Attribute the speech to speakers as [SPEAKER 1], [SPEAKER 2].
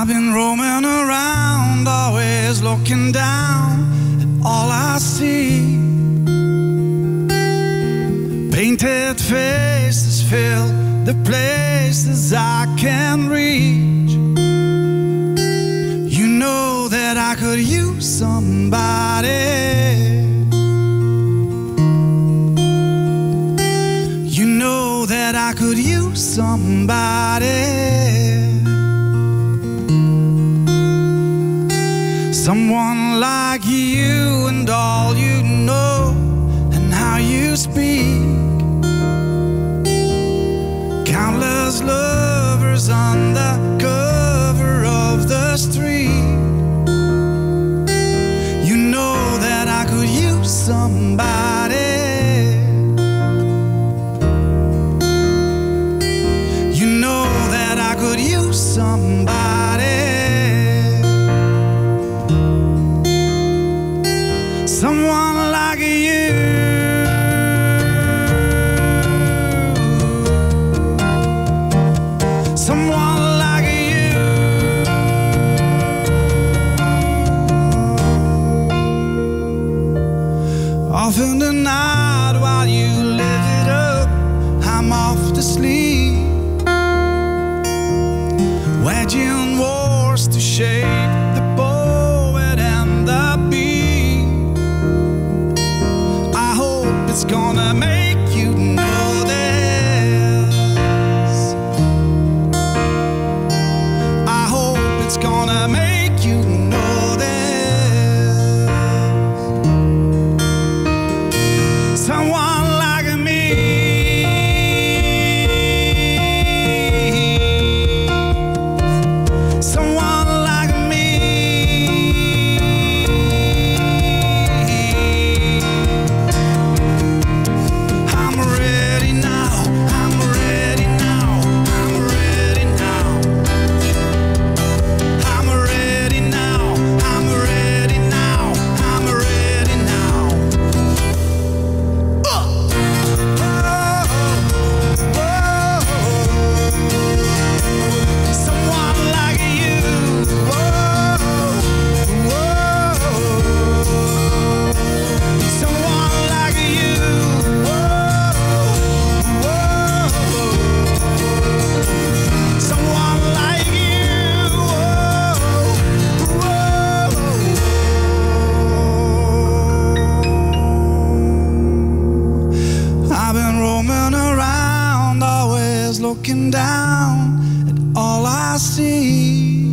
[SPEAKER 1] I've been roaming around, always looking down at all I see. Painted faces fill the places I can reach. You know that I could use somebody. You know that I could use somebody. Someone like you and all you know and how you speak. Countless lovers on the cover of the street. You know that I could use somebody. You know that I could use somebody. Someone like you. Someone like you. Off in the night while you live it up, I'm off to sleep. Waging wars to shape the poet and the beat. I hope it's gonna make you know this. I hope it's gonna make you know this. Someone like me. Someone like me. I'm ready now. I'm ready now. I'm ready now. I'm ready now. I'm ready now. I'm ready now. Whoa. Someone like you. Whoa. Someone like you. Someone like you. I've been roaming around, always looking down at all I see.